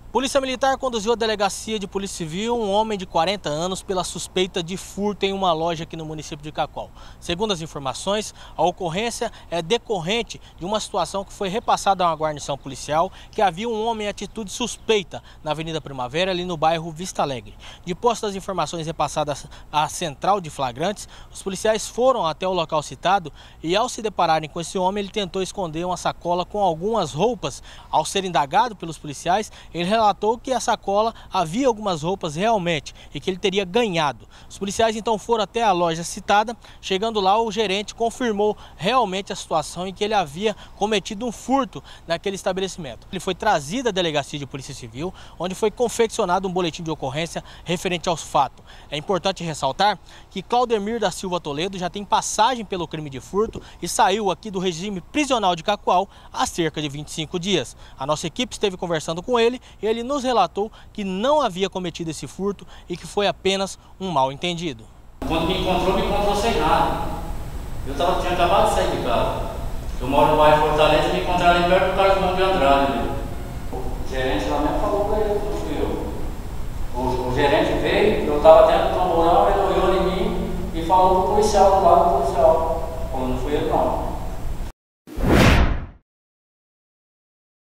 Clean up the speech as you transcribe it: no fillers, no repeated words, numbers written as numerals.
Polícia Militar conduziu à delegacia de Polícia Civil um homem de 40 anos pela suspeita de furto em uma loja aqui no município de Cacoal. Segundo as informações, a ocorrência é decorrente de uma situação que foi repassada a uma guarnição policial que havia um homem em atitude suspeita na Avenida Primavera, ali no bairro Vista Alegre. Depois das informações repassadas à central de flagrantes, os policiais foram até o local citado e, ao se depararem com esse homem, ele tentou esconder uma sacola com algumas roupas. Ao ser indagado pelos policiais, ele relatou que a sacola havia algumas roupas realmente e que ele teria ganhado. Os policiais então foram até a loja citada. Chegando lá, o gerente confirmou realmente a situação em que ele havia cometido um furto naquele estabelecimento. Ele foi trazido à delegacia de Polícia Civil, onde foi confeccionado um boletim de ocorrência referente aos fatos. É importante ressaltar que Claudemir da Silva Toledo já tem passagem pelo crime de furto e saiu aqui do regime prisional de Cacoal há cerca de 25 dias. A nossa equipe esteve conversando com ele e ele nos relatou que não havia cometido esse furto e que foi apenas um mal-entendido. Quando me encontrou sem nada. Tinha acabado de sair de casa. Eu moro no bairro Fortaleza e me encontraram ali perto do Carlos de Andrade. O gerente lá mesmo falou para ele, não fui eu. O gerente veio, eu estava dentro do tamborão, ele olhou em mim e falou para o policial do lado do policial. Como não fui ele não.